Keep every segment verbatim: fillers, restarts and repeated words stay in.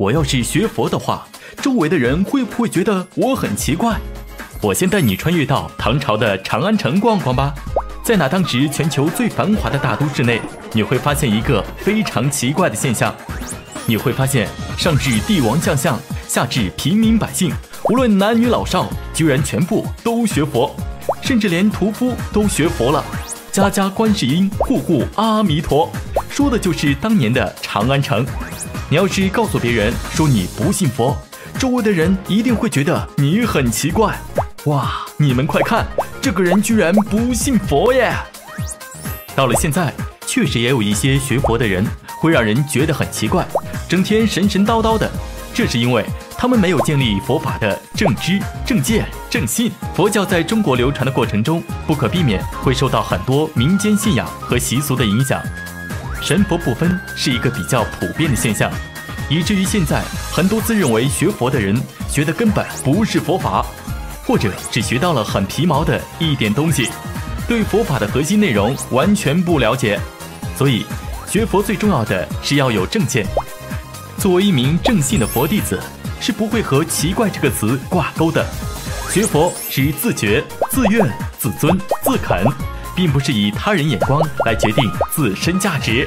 我要是学佛的话，周围的人会不会觉得我很奇怪？我先带你穿越到唐朝的长安城逛逛吧。在那当时全球最繁华的大都市内，你会发现一个非常奇怪的现象。你会发现，上至帝王将相，下至平民百姓，无论男女老少，居然全部都学佛，甚至连屠夫都学佛了。家家观世音，户户阿弥陀，说的就是当年的长安城。你要是告诉别人说你不信佛，周围的人一定会觉得你很奇怪。哇，你们快看，这个人居然不信佛耶！到了现在，确实也有一些学佛的人会让人觉得很奇怪，整天神神叨叨的。这是因为他们没有建立佛法的正知、正见、正信。佛教在中国流传的过程中，不可避免会受到很多民间信仰和习俗的影响。神佛不分是一个比较普遍的现象，以至于现在很多自认为学佛的人学的根本不是佛法，或者只学到了很皮毛的一点东西，对佛法的核心内容完全不了解。所以学佛最重要的是要有正见。作为一名正信的佛弟子，是不会和奇怪这个词挂钩的。学佛是自觉、自愿、自尊、自肯，并不是以他人眼光来决定自身价值。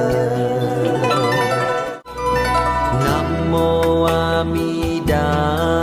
Nam mô A Di Đà